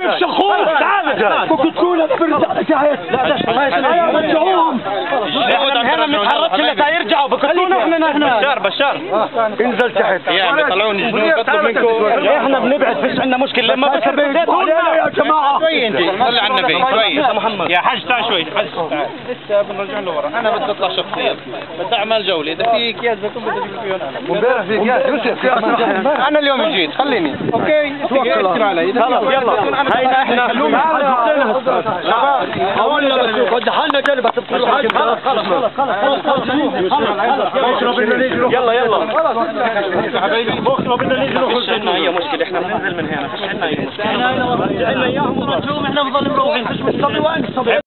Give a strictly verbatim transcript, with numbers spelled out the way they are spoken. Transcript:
امشي اخوي تعال كنت تقول انا برجع لك لا رجعوهم هنا ما نتحركش الا يرجعوا بكتونا احنا هنا بشار بشار انزل تحت يعني بيطلعوني جنون بطلب منكم احنا بنبعد فيش عندنا مشكله لما بتثبتونا يا جماعه شوي انت صلي على النبي شوي يا محمد يا حاج تعال شوي حج تعال لسه بنرجع لورا انا بدي اطلع شخصيا بدي اعمل جوله اذا في اكياس زيتون بدي اجيب فيهم انا امبارح في اكياس يوسف انا اليوم جيت خليني اوكي توكل علي خلاص يلا هينا احنا شباب حاولنا بس ودحنا جنب تبطلوا حاجه خلاص خلاص خلاص خلاص يلا يلا حبايبي بكره بدنا نيجي نروح عندنا هي مشكله احنا بننزل من هنا فيش عندنا اي مشكله احنا اياهم ورجعوهم احنا بنضل مروحين فيش مشكله وين